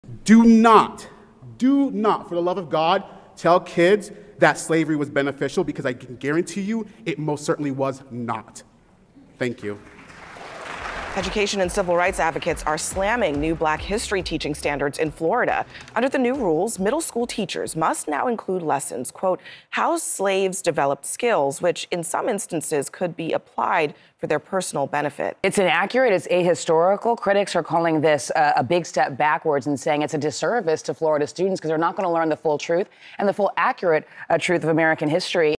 Do not, for the love of God, tell kids that slavery was beneficial, because I can guarantee you it most certainly was not. Thank you. Education and civil rights advocates are slamming new Black history teaching standards in Florida. Under the new rules, middle school teachers must now include lessons, quote, how slaves developed skills, which in some instances could be applied for their personal benefit. It's inaccurate, it's ahistorical. Critics are calling this a big step backwards and saying it's a disservice to Florida students because they're not going to learn the full truth and the full accurate truth of American history.